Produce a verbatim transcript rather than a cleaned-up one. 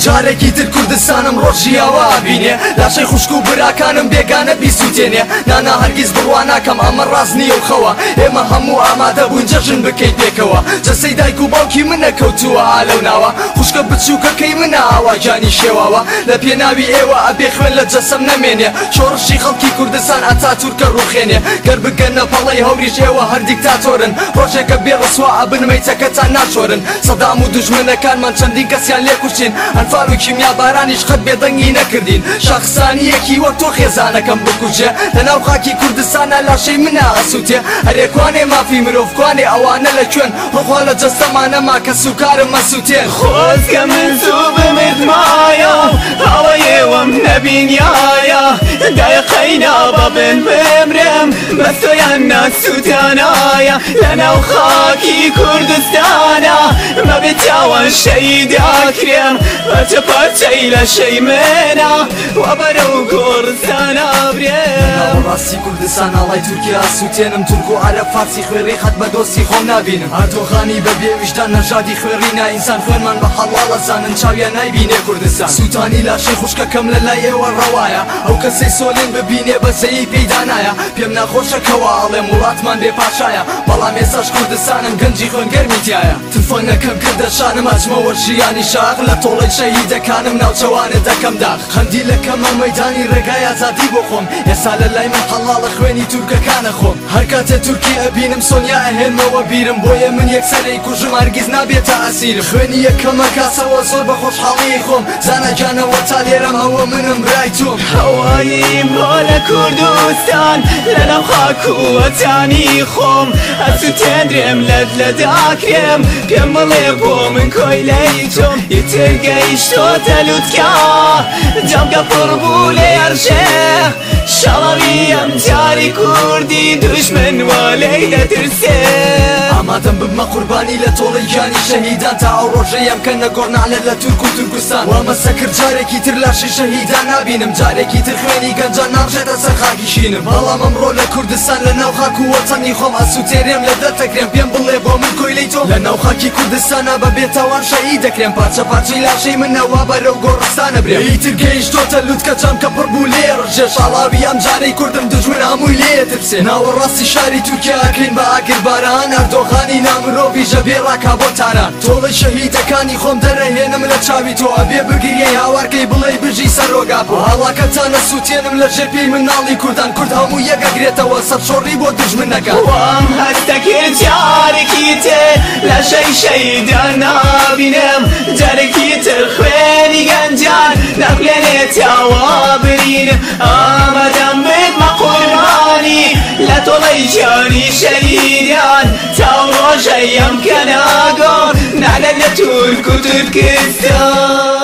جارێکی تر کوردستانم ڕۆژی ئەوە بینێ لاشەی خوشک و براکانم بێگانە بیسووتێنێ نانا هەرگیز بڕوا ناکەم ئەمە ڕاست نییە و خەوە ئێمە هەموو ئامادە بوون جەژن بکەیت پێکەوە جەسەی دایک و باوکی منە کەوتووە ئالەو ناوە خوشکە بچووکەکەی منە ئاواجانی شێواوە لە پێناوی ئێوە ئەبێ خوێن لە جەسەم نەمێنێ شۆڕشی خەڵکی کوردستان ئەتاتورکە ڕوخێنێ گەر بگەنە پەڵەی هەوریش ئێوە هەر دیکتاتۆرن ڕۆژێکە بێ ڕسوا ئەبن مەیتەکەتان ناشۆرن سەدام و دوژمنەکانمان چەندین کەسیان لێ کوشتین ئەنفال و کیمیا بارانیش قەت بێدەنگی نەکردین شەخسانیەکی وەک تۆ خێزانەکەم بکوژێ لەناو خاکی کوردستانە لاشەی منە ئەسووتێ هەرێکوانێ مافی مرۆڤ کوانێ ئەوانە لە کوێن ڕۆخوا لە جەستەمانەما کە سوکارم مەسووتێن خۆزگە من زوو بمردمایە ئەوە ئێوەم نەبینیایە دایقەینا بەبن بمرم بە تۆیان ناسووتانایە لەناو خاکی کوردستانە مەبێت چاوان شەیداکرێم پەرچە پەرچەی لە شەی منە وە بەرەو کوردستانە برێم ڕاستی کوردستان ئاڵای تورکیا سووتێنم تورک و عەرەب فارسی خوێڕی خەت بە دۆستی خۆم نابینم هاتۆخانی بە بێویژدان نەژادی خوێڕینا ئینسان خوێنمان بە حەڵاڵە زانن چاویان نایبینێ کوردستان سووتانی لاشەی خوشکەکەم لە لای ئێوە ڕەوایە ئەو کەسەی سۆلێن ببینێ بەزەیی پەیدا نایە پێم ناخۆشەکەوە ئاڵێم وڵاتمان بێپاشایە بەڵام ئێساش کوردستانم گەنجی خوێنگەرمی تایە تفەنگەکەم کردە شانم ئەچمەوە ژیانی شاق لە تۆڵەی شەهیدەکانم ناوچەوانە دەکەم داغ خەندی لەکەمە مەیدانی ڕێگای ئازادی بۆ خۆم ئێستا لە لای من حەڵاڵە خوێنی تورکەکانە خۆم هەر کاتێ تورکی ئەبینم سۆنیا ئەهێنمەوە بیرم بۆیە من یەکسەرەی کوژم هەرگیز نابێتە ئەسیرم خوێنی یەکەمە کاسەوە زۆر بە خۆشحاڵی خۆم زانەجانەوە تا لێرەم ئەوە منم برای تۆم هەواییم بۆ لە کوردستان لەناو خاک و وەتانی خۆم ئەسووتێنرێم لەت لەداکرێم پێم بڵێ بۆ من کۆی لەی تۆم ئیتر گەیشتۆتە لووتکە جەمگە پڕ بوو لێ هەرژێ شەڵەوی ئەم جاری کوردی دوژمن وە لێی دەترسێ ئامادەم ببمە قوربانی لە تۆڵەی گیانی شەهیدان تا ئەو ڕۆژەیەم کە نەگۆڕناڵێت لە تورک و تورکستان وامەسە کرد جارێکی تر لاشی شەهیدان نابینم جارێکی تر خوێنی گەنجان ناڕژێتە سەر خاکی شینم بەڵام ئەمڕۆ لە کوردستان لە ناو خاک و وەتەنی خۆم ئەسووتێرێم لە دەتەکرێم پێم بڵێ بۆ من کۆی لەی تۆم لە ناو خاکی کوردستانە بە بێتاوان شەهید دەکرێم پارچە پارچەی لاشەی منەوە بەرەو گۆڕستانە برێم ئیتر گەیشتۆتە لووتکە چەم کە پڕ بوو لێ ڕژێ شاڵاوی ئەم جارەی کوردم دژمن هەمووی لێ ترسێ ناوەڕاستی شاری تورکیا ئەکرین بە ئاگرباران ئەردۆغانی نامرۆڤی ژەبێ ڕاکا بۆ تاران تۆڵەی شەهیدەکانی خۆم دەرەهێنم لە چاوی تۆ ئەبێ بگریەی هاوارکەی بڵێ بژی سەرۆگا بۆ هەڵاکەتانە سووتێنم لە ژێپێی مناڵی کوردان کورد هەموو یەکەگرێتەوە سەرچۆڕی بۆ دژمنەکە وام هەستەکرد جارێکی تر لە شەی شەیدان نابینم جارێکی تر خوێنی گەنجان نەخوێنێتەوە برینم ئامادەم ببمە قوربانی لە تۆڵەی گیانی شەهیدان تا ڕۆژەیەم کە ناگۆڕ نالە لە تورک و تورکستان